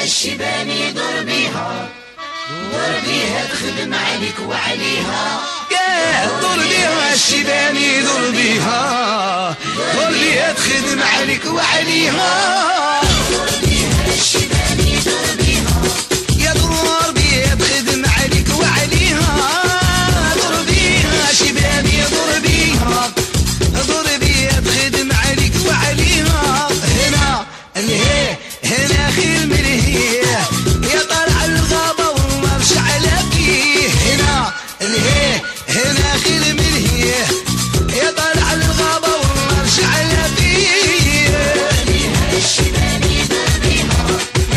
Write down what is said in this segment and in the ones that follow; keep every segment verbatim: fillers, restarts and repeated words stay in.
الشباني دور بيها دور بيها تخدم عليك وعليها. يا دور بيها الشباني دور بيها دور بيها تخدم عليك وعليها. دور بيها الشباني دور بيها يا دور بيها تخدم عليك وعليها. دور بيها شباني دور بيها دور بيها تخدم عليك وعليها. هنا الهي هنا خير من هي يا طلع الغابة وما مش على فيه. هنا الهي هنا خير من هي يا طلع الغابة وما مش على فيه. دور بيها الشباني دور بيها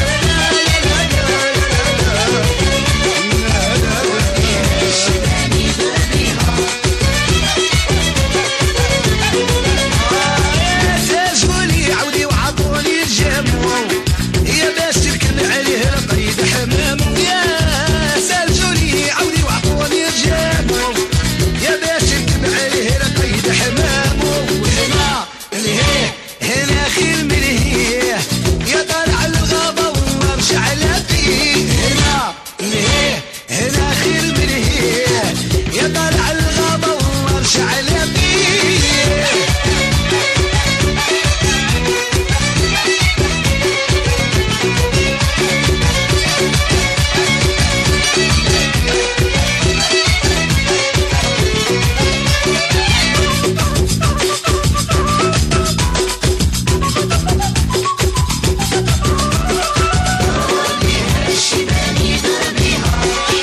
الشباني دور بيها. سجلولي عودي وعطوني الجمو يا باش تركن عليه القيد حمام. يا سجلولي عودي وعطوني الجمو يا باش تركن عليه القيد حمام. وهنا الهي هنا خير من هي يا طالع الغابة وما مش على فيه. هنا الهي هنا خير من هي يا طالع الغابة وما مش على فيه. الشباني دور بيها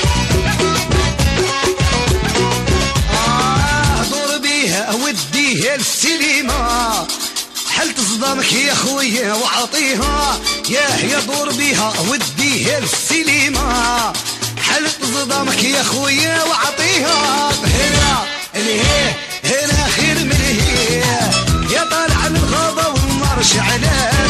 آه دور بيها وديها للسينما حل تصدمك يا خويا وعطيها. ياه يا دور بيها وديها للسينما حل تصدمك يا خويا وعطيها. هنا الهي هنا خير من هي يا طالع الغابة والنار شعلان.